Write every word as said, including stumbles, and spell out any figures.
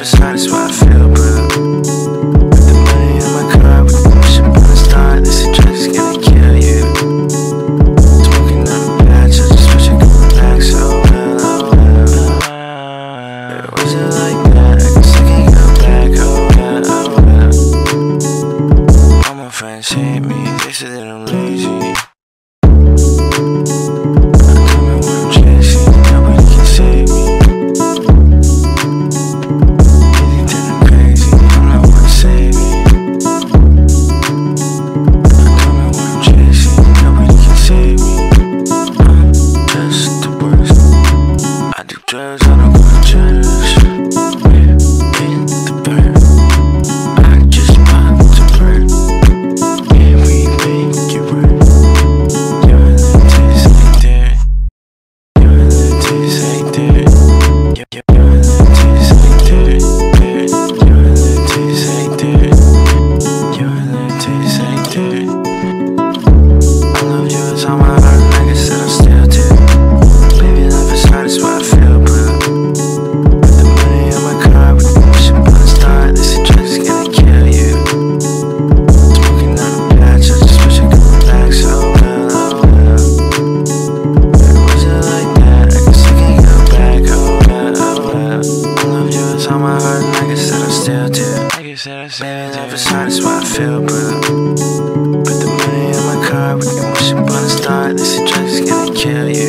satisfied, I feel blue. Put the money in my car, we can push up on the start. This drugs is gonna kill you. Smoking on the patch, I just wish I could relax. Oh well, oh well. It wasn't like that, I guess I can't go back. Oh yeah, oh well. All my friends hate me, they say that I'm lazy. Drugs, I don't wanna judge. We're in the burn. I just want to burn. And we make it work. Your little taste ain't there. Your little taste ain't there. Your, your little taste ain't there. Your little taste ain't there. Your little taste ain't there. I love you, it's on my heart. Like I said, I still do. Baby, life is hard, it's why I feel. On my heart, like I said, I still do. Like I said, I said, baby, life is hard, that's why I feel blue. Put the money in my car, we can wish upon a star. This drugs is gonna kill you.